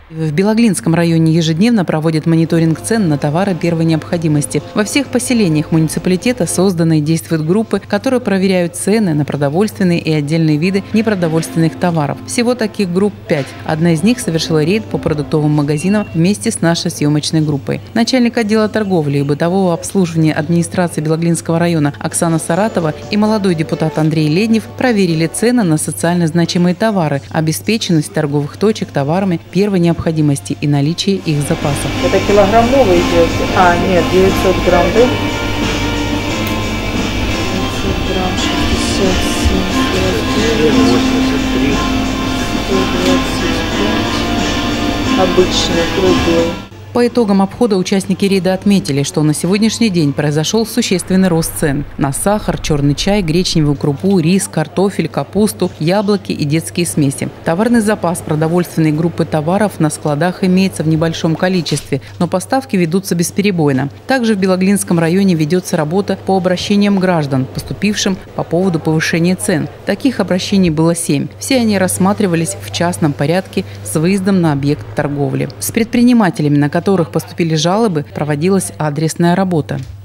В Белоглинском районе ежедневно проводят мониторинг цен на товары первой необходимости. Во всех поселениях муниципалитета созданы и действуют группы, которые проверяют цены на продовольственные и отдельные виды непродовольственных товаров. Всего таких групп 5. Одна из них совершила рейд по продуктовым магазинам вместе с нашей съемочной группой. Начальник отдела торговли и бытового обслуживания администрации Белоглинского района Оксана Саратова и молодой депутат Андрей Леднев проверили цены на социально значимые товары, обеспеченность торговых точек товарами первой необходимости и наличие их запасов. Это килограммовый идет? А, нет, 900 грамм, да? 900 грамм, 67, 83, 125, обычный, круглый. По итогам обхода участники рейда отметили, что на сегодняшний день произошел существенный рост цен на сахар, черный чай, гречневую крупу, рис, картофель, капусту, яблоки и детские смеси. Товарный запас продовольственной группы товаров на складах имеется в небольшом количестве, но поставки ведутся бесперебойно. Также в Белоглинском районе ведется работа по обращениям граждан, поступившим по поводу повышения цен. Таких обращений было 7. Все они рассматривались в частном порядке с выездом на объект торговли. С предпринимателями, на которых поступили жалобы, проводилась адресная работа.